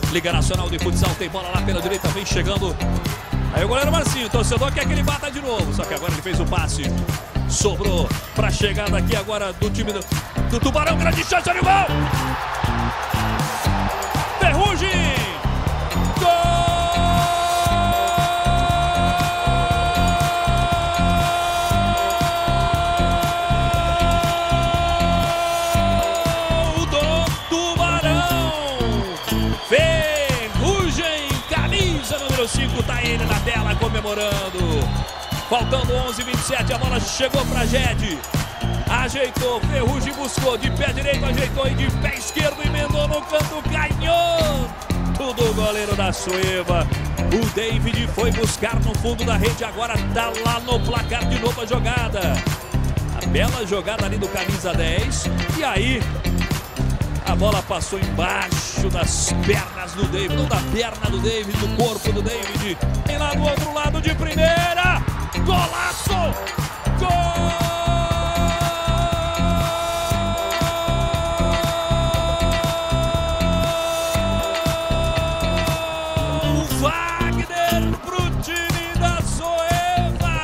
Liga Nacional de Futsal, tem bola lá pela direita, vem chegando. Aí o goleiro Marcinho, o torcedor quer que ele bata de novo. Só que agora ele fez o passe. Sobrou pra chegada aqui agora do time do Tubarão. Grande chance, olha o gol! Ferrugem! Gol do Tubarão! Ferrugem, camisa número 5, tá ele na tela comemorando. Faltando 11:27, a bola chegou para Jed. Ajeitou, Ferrugem buscou, de pé direito ajeitou e de pé esquerdo emendou no canto canhoto do goleiro da Sueva. O David foi buscar no fundo da rede, agora tá lá no placar de novo a jogada. A bela jogada ali do camisa 10. E aí, a bola passou embaixo das pernas do David, não da perna do David, do corpo do David. E lá do outro lado de primeira. Golaço! Gol! Wagner pro time da Soeva!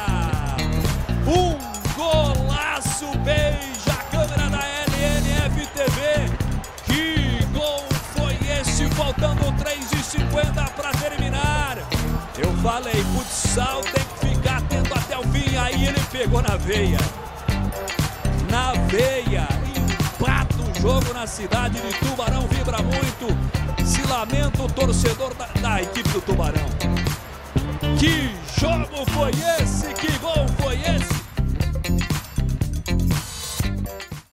Um golaço, beija a câmera da LNF TV. Que gol foi esse? Faltando 3:50 para terminar. Eu falei, futsal tem que ficar atento até o fim. Aí ele pegou na veia. Na veia. Empata o jogo na cidade de Tubarão. Vibra muito. Se lamenta o torcedor da equipe do Tubarão. Que jogo foi esse? Que